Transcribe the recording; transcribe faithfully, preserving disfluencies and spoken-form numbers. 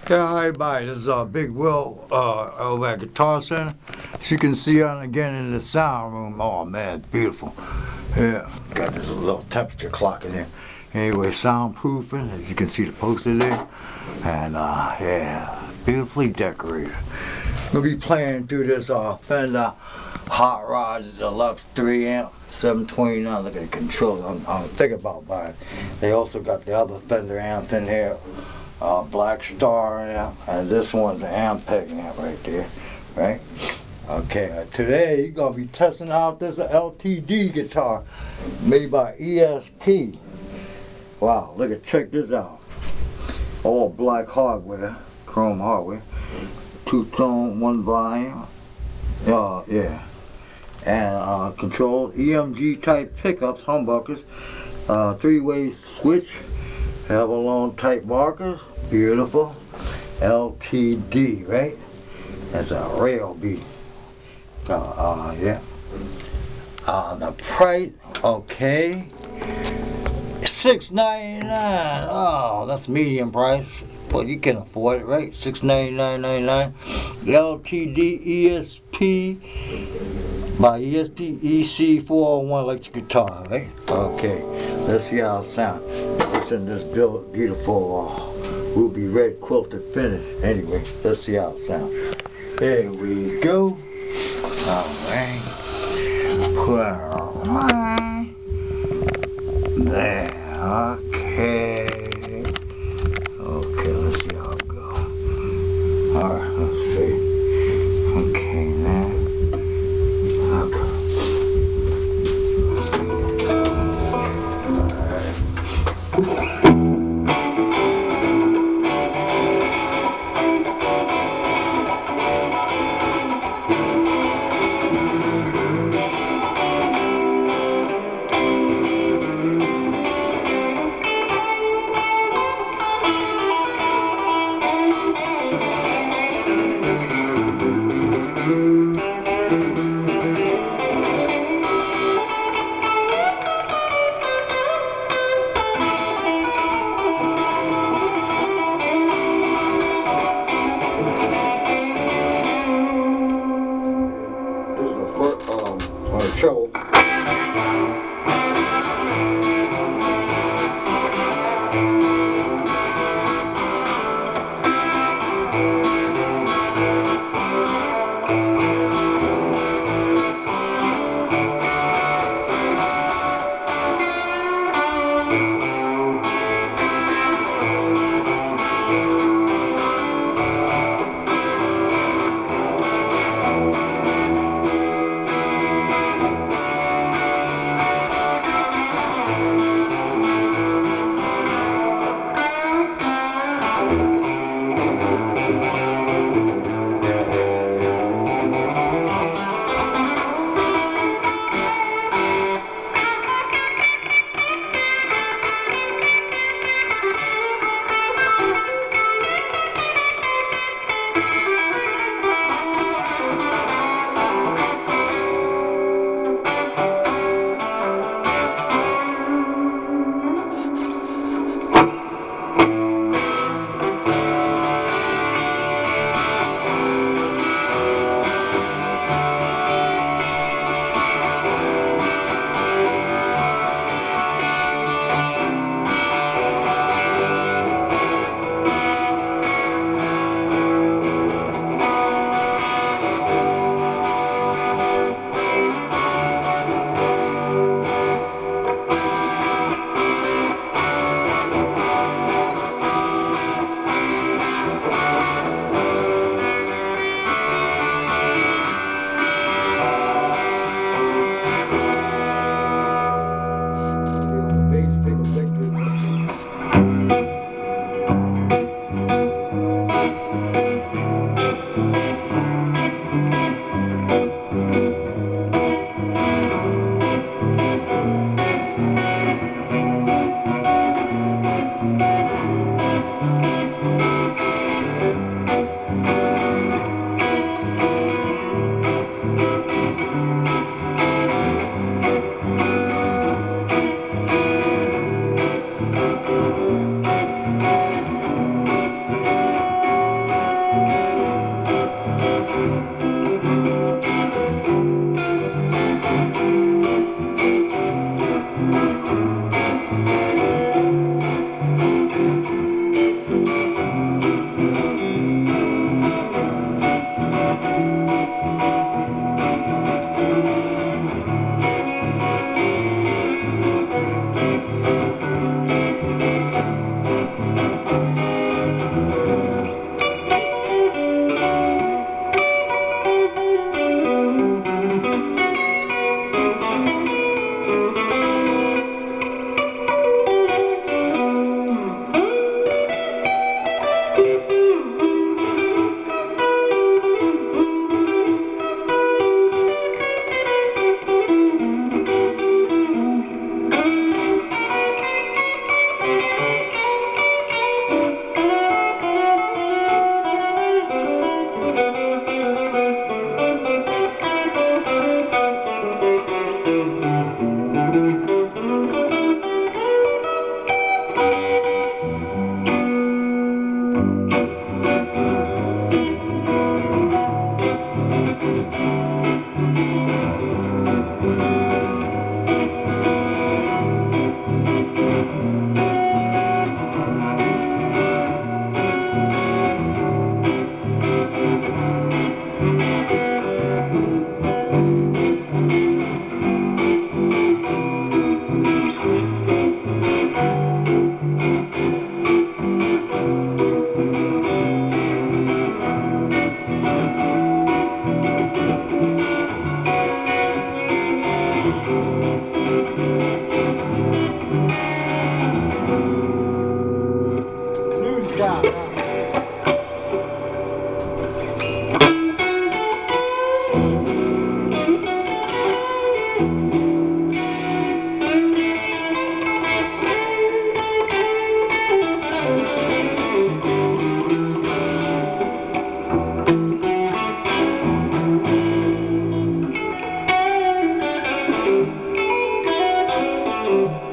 Yeah, hi, everybody. This is uh, Big Will uh, over at Guitar Center. As you can see on again in the sound room. Oh man, it's beautiful. Yeah, got this little temperature clock in there. Anyway, soundproofing. As you can see the poster there, and uh, yeah, beautifully decorated. We'll be playing through this uh, Fender Hot Rod Deluxe three amp seven twenty-nine. Look at the controls. I'm, I'm thinking about buying. They also got the other Fender amps in here. Uh, Black Star amp, and this one's an Ampeg amp right there, right? Okay, uh, today you're gonna be testing out this L T D guitar made by E S P. Wow, look at, check this out. All black hardware, chrome hardware, two tone, one volume, uh, yeah, and uh, controlled E M G type pickups, humbuckers, uh, three way switch. Avalon type markers, beautiful. L T D, right? That's a rail beat. Uh, uh, yeah. Uh, the price, okay. six ninety-nine. Oh, that's medium price. Well, you can afford it, right? six ninety-nine ninety-nine. L T D E S P by E S P E C four oh one electric guitar, right? Okay, let's see how it sounds. It's in this beautiful uh, ruby red quilted finish. Anyway, let's see how it sounds. There we go. Alright. Put it right there. Okay. Okay, let's see how it goes. Alright, let's see. Okay, now. Okay. you.